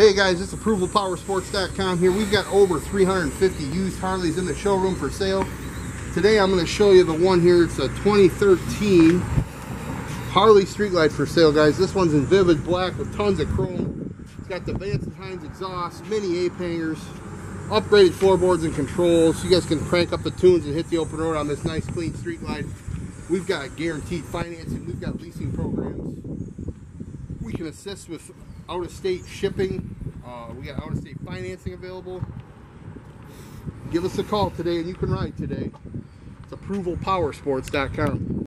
Hey guys, it's ApprovalPowersports.com here. We've got over 350 used Harleys in the showroom for sale. Today I'm going to show you the one here. It's a 2013 Harley Street Glide for sale, guys. This one's in vivid black with tons of chrome. It's got the Vance & Hines exhaust, mini ape hangers, upgraded floorboards and controls. You guys can crank up the tunes and hit the open road on this nice clean Street Glide. We've got guaranteed financing. We've got leasing programs. We can assist with out-of-state shipping. We got out-of-state financing available. Give us a call today and you can ride today. It's ApprovalPowersports.com.